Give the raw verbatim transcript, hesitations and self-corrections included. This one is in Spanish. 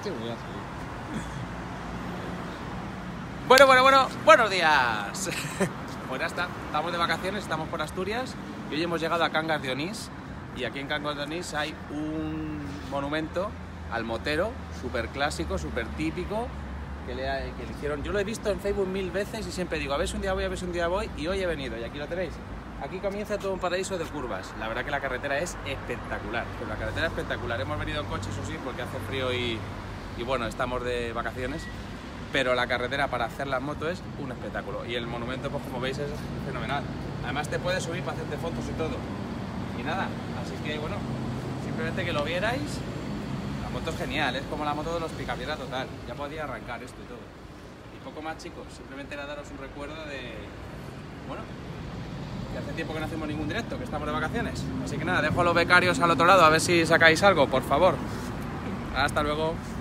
Te voy a seguir. Bueno, bueno, bueno, buenos días. Pues ya está, estamos de vacaciones, estamos por Asturias y hoy hemos llegado a Cangas de Onís. Y aquí en Cangas de Onís hay un monumento al motero, súper clásico, súper típico, que le, que le hicieron. Yo lo he visto en Facebook mil veces y siempre digo, a ver si un día voy, a ver si un día voy, y hoy he venido, y aquí lo tenéis. Aquí comienza todo un paraíso de curvas. La verdad que la carretera es espectacular, pero la carretera es espectacular. Hemos venido en coche, eso sí, porque hace frío y, y bueno, estamos de vacaciones. Pero la carretera para hacer la moto es un espectáculo. Y el monumento, pues como veis, es fenomenal. Además te puedes subir para hacerte fotos y todo. Y nada, así que bueno, simplemente que lo vierais. La moto es genial, es como la moto de los Picapiedra total. Ya podía arrancar esto y todo. Y poco más, chicos, simplemente era daros un recuerdo de... Bueno, que hace tiempo que no hacemos ningún directo, que estamos de vacaciones. Así que nada, dejo a los becarios al otro lado, a ver si sacáis algo, por favor. Hasta luego.